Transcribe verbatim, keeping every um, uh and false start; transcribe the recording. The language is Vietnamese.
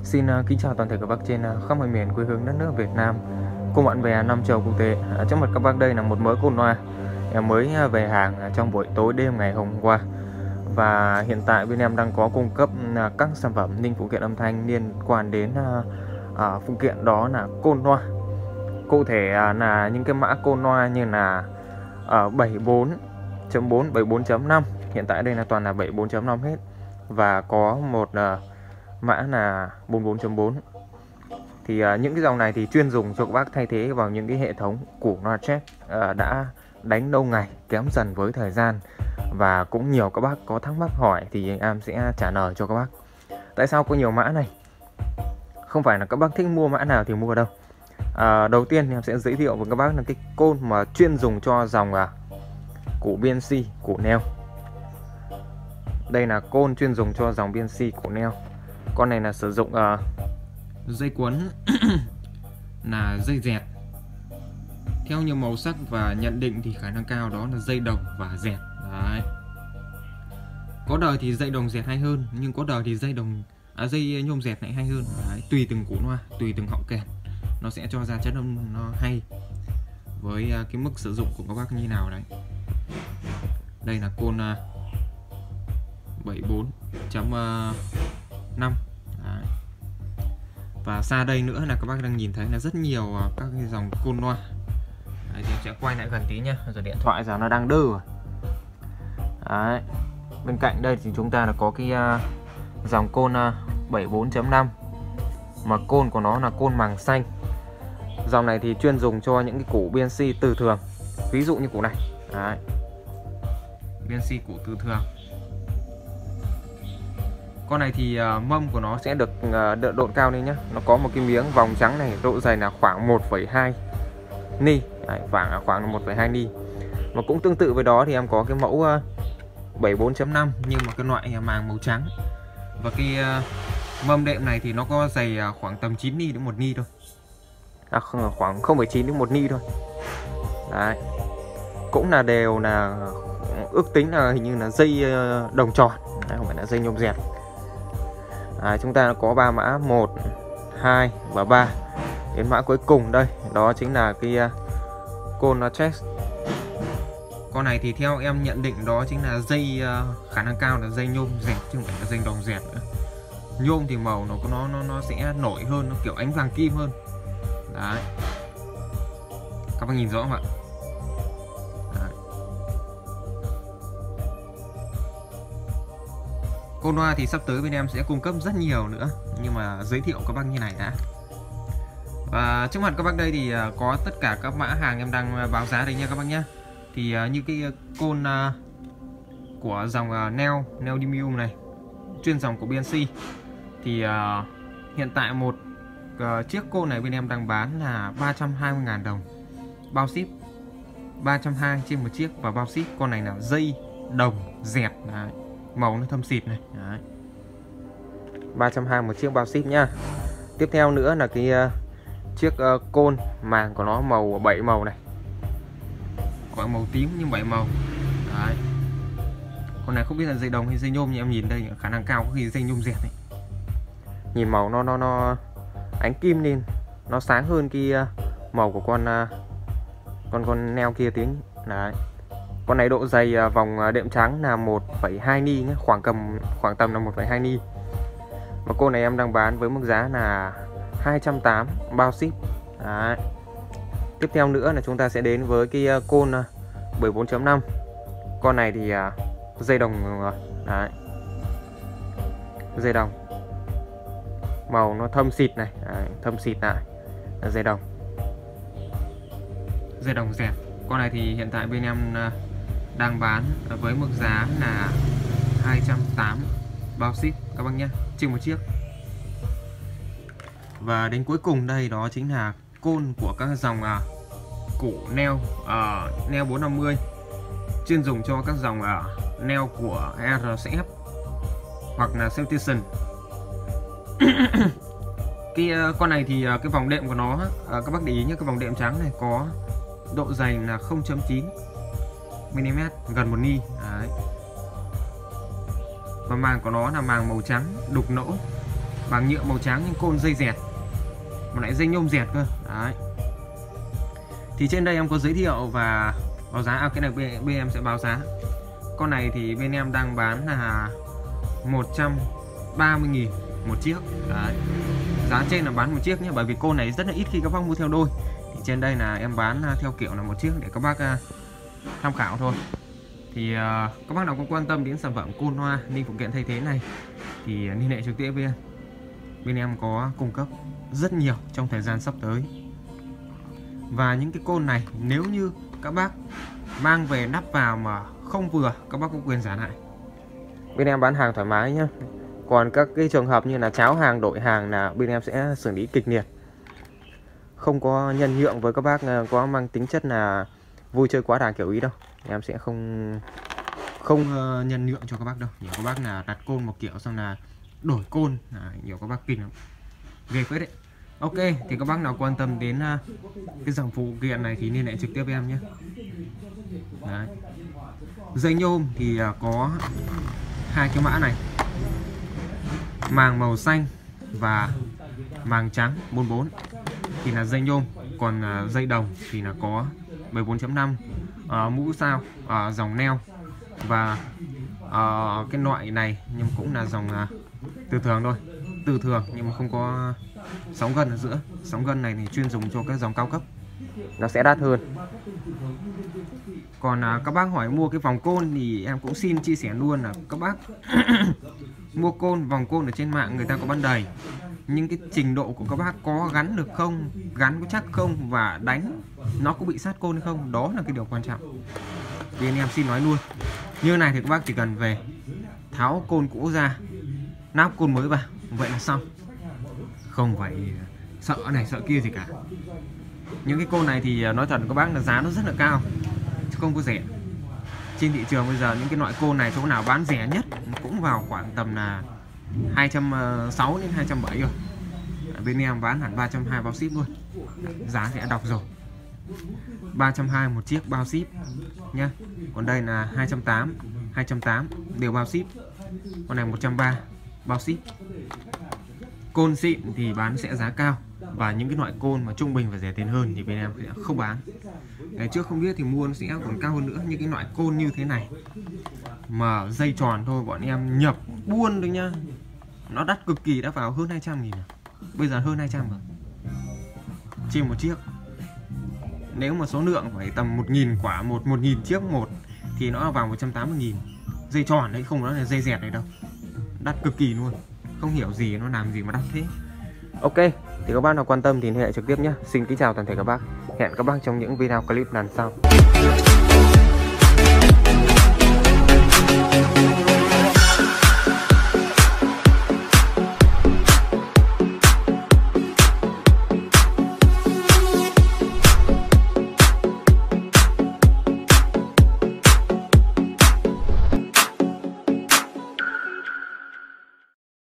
Xin uh, kính chào toàn thể các bác trên uh, khắp mọi miền quê hương đất nước Việt Nam, cùng bạn bè năm châu quốc tế. Uh, trước mặt các bác đây là một mớ côn loa em mới uh, về hàng uh, trong buổi tối đêm ngày hôm qua. Và hiện tại bên em đang có cung cấp uh, các sản phẩm linh phụ kiện âm thanh liên quan đến uh, uh, phụ kiện đó là côn loa. Cụ thể uh, là những cái mã côn loa như là uh, bảy mươi bốn chấm bốn, bảy mươi bốn chấm năm. Hiện tại đây là toàn là bảy mươi bốn chấm năm hết. Và có một uh, mã là bốn mươi bốn chấm bốn. Thì uh, những cái dòng này thì chuyên dùng cho các bác thay thế vào những cái hệ thống củ loa check uh, đã đánh lâu ngày, kém dần với thời gian. Và cũng nhiều các bác có thắc mắc hỏi thì em sẽ trả lời cho các bác. Tại sao có nhiều mã này? Không phải là các bác thích mua mã nào thì mua đâu. uh, Đầu tiên em sẽ giới thiệu với các bác là cái côn mà chuyên dùng cho dòng uh, củ bê en xê, củ neo. Đây là côn chuyên dùng cho dòng bê en xê, củ neo. Con này là sử dụng uh, dây quấn là dây dẹt. Theo nhiều màu sắc và nhận định thì khả năng cao đó là dây đồng và dẹt. Đấy. Có đời thì dây đồng dẹt hay hơn, nhưng có đời thì dây đồng à, dây nhôm dẹt lại hay hơn. Đấy. Tùy từng củ loa, tùy từng họng kèn, nó sẽ cho ra chất âm nó hay với uh, cái mức sử dụng của các bác như nào đấy. Đây là côn uh, bảy mươi bốn chấm năm. Đấy. Và xa đây nữa là các bác đang nhìn thấy là rất nhiều các cái dòng côn loa. Đấy, thì sẽ quay lại gần tí nhá, rồi điện thoại giờ nó đang đơ rồi. Đấy. Bên cạnh đây thì chúng ta là có cái uh, dòng côn uh, bảy mươi bốn chấm năm, mà côn của nó là côn màng xanh. Dòng này thì chuyên dùng cho những cái củ bê en xê từ thường, ví dụ như củ này. Đấy. bê en xê củ từ thường. Con này thì uh, mâm của nó sẽ được uh, đỡ độn cao lên nhé. Nó có một cái miếng vòng trắng này, độ dày là khoảng một phẩy hai ni. Đấy, khoảng khoảng một phẩy hai ni. Mà cũng tương tự với đó thì em có cái mẫu uh, bảy mươi bốn chấm năm nhưng mà cái loại màng màu trắng. Và cái uh, mâm đệm này thì nó có dày uh, khoảng tầm chín ni đến một ni thôi. À, khoảng không phẩy chín đến một ni thôi. Đấy. Cũng là đều là ước tính là hình như là dây uh, đồng tròn. Đấy, không phải là dây nhôm dẹt. À, chúng ta có ba mã một, hai và ba. Đến mã cuối cùng đây, đó chính là cái uh, côn chest. Con này thì theo em nhận định đó chính là dây uh, khả năng cao là dây nhôm dẹt chứ không phải là dây đồng dẹt nữa. Nhôm thì màu nó nó nó nó sẽ nổi hơn, nó kiểu ánh vàng kim hơn. Đấy. Các bạn nhìn rõ không ạ? Đấy. Côn loa thì sắp tới bên em sẽ cung cấp rất nhiều nữa, nhưng mà giới thiệu các bác như này đã. Và trước mặt các bác đây thì có tất cả các mã hàng em đang báo giá đây nha các bác nhé. Thì như cái côn của dòng Neo, Neodymium này, chuyên dòng của bê en xê, thì hiện tại một chiếc côn này bên em đang bán là ba trăm hai mươi nghìn đồng bao ship, ba trăm hai mươi trên một chiếc và bao ship. Con này là dây đồng dẹt. Đấy. Màu nó thâm xịt này. Đấy. ba trăm hai mươi một chiếc bao ship nhá. Tiếp theo nữa là cái uh, chiếc uh, côn màng của nó màu bảy màu này, gọi màu tím nhưng bảy màu. Đấy. Con này không biết là dây đồng hay dây nhôm, nhưng em nhìn đây khả năng cao có khi dây nhôm dẹt này. Nhìn màu nó nó nó ánh kim lên, nó sáng hơn cái uh, màu của con uh, con con neo kia tiếng. Đấy. Con này độ dày uh, vòng đệm trắng là một phẩy hai ni nhé, khoảng cầm khoảng tầm là một phẩy hai ni. Và cô này em đang bán với mức giá là hai trăm tám mươi bao ship. Đấy. Tiếp theo nữa là chúng ta sẽ đến với cái uh, côn uh, bảy mươi bốn chấm năm. Con này thì uh, dây đồng uh, đấy. Dây đồng. Màu nó thâm xịt này, đấy, thâm xịt lại là dây đồng. Dây đồng dẹt. Con này thì hiện tại bên em uh, đang bán với mức giá là hai trăm tám mươi bao ship các bác nhé, trên một chiếc. Và đến cuối cùng đây đó chính là côn của các dòng uh, củ neo, uh, neo bốn năm mươi, chuyên dùng cho các dòng uh, neo của rờ xê ép hoặc là Celtition. Cái uh, con này thì uh, cái vòng đệm của nó uh, các bác để ý nhé, cái vòng đệm trắng này có độ dày là không phẩy chín mi li mét, gần một ni. Đấy. Và màng của nó là màng màu trắng đục nỗ. bảng nhựa màu trắng nhưng côn dây dẹt, một lại dây nhôm dẹt cơ. Đấy. Thì trên đây em có giới thiệu và báo giá. À, cái này bên, bên em sẽ báo giá. Con này thì bên em đang bán là một trăm ba mươi nghìn một chiếc. Đấy. Giá trên là bán một chiếc nhé, bởi vì côn này rất là ít khi các bác mua theo đôi. Thì trên đây là em bán theo kiểu là một chiếc để các bác uh, tham khảo thôi. Thì uh, các bác nào có quan tâm đến sản phẩm côn hoa ninh phụ kiện thay thế này thì liên hệ trực tiếp với em. Bên em có cung cấp rất nhiều trong thời gian sắp tới. Và những cái côn này nếu như các bác mang về nắp vào mà không vừa, các bác có quyền trả lại. Bên em bán hàng thoải mái nhá. Còn các cái trường hợp như là cháo hàng, đổi hàng là bên em sẽ xử lý kịch liệt. Không có nhân nhượng với các bác có mang tính chất là vui chơi quá đà kiểu ý đâu. Em sẽ không không uh, nhân nhượng cho các bác đâu. Nhiều các bác là đặt côn một kiểu xong là đổi côn, à, nhiều các bác kinh lắm, ghê phết đấy. Ok, thì các bác nào quan tâm đến uh, cái dòng phụ kiện này thì liên hệ trực tiếp với em nhé. Đấy. Dây nhôm thì uh, có hai cái mã này, màng màu xanh và màng trắng bốn bốn thì là dây nhôm. Còn uh, dây đồng thì là có mười bốn chấm năm, uh, mũ sao, uh, dòng neo. Và uh, cái loại này nhưng cũng là dòng uh, từ thường thôi, từ thường nhưng mà không có sóng gân ở giữa. Sóng gân này thì chuyên dùng cho các dòng cao cấp, nó sẽ đắt hơn. Còn uh, các bác hỏi mua cái vòng côn thì em cũng xin chia sẻ luôn là các bác mua côn, vòng côn ở trên mạng người ta có bán đầy, nhưng cái trình độ của các bác có gắn được không, gắn có chắc không, và đánh nó có bị sát côn hay không, đó là cái điều quan trọng. Vì anh em xin nói luôn, như này thì các bác chỉ cần về tháo côn cũ ra, nắp côn mới vào, vậy là xong, không phải sợ này sợ kia gì cả. Những cái côn này thì nói thật các bác là giá nó rất là cao chứ không có rẻ. Trên thị trường bây giờ những cái loại côn này chỗ nào bán rẻ nhất cũng vào khoảng tầm là hai trăm sáu mươi đến hai trăm bảy mươi rồi. Bên em bán hẳn ba trăm hai mươi bao ship luôn. Giá sẽ đọc rồi, ba trăm hai mươi một chiếc bao ship nhá. Còn đây là hai trăm tám mươi, hai trăm tám mươi đều bao ship. Con này một trăm ba mươi bao ship. Côn xịn thì bán sẽ giá cao, và những cái loại côn mà trung bình và rẻ tiền hơn thì bên em sẽ không bán. Ngày trước không biết thì mua nó sẽ còn cao hơn nữa. Như cái loại côn như thế này mà dây tròn thôi bọn em nhập buôn được nhá, nó đắt cực kỳ, đã vào hơn hai trăm nghìn. Bây giờ hơn hai trăm rồi trên một chiếc. Nếu mà số lượng phải tầm một nghìn quả, một một nghìn chiếc một thì nó vào một trăm tám mươi nghìn. Dây tròn đấy, không nói là dây dẹt này đâu, đắt cực kỳ luôn. Không hiểu gì nó làm gì mà đắt thế. Ok, thì các bác nào quan tâm thì liên hệ trực tiếp nhé. Xin kính chào toàn thể các bác. Hẹn các bác trong những video clip lần sau.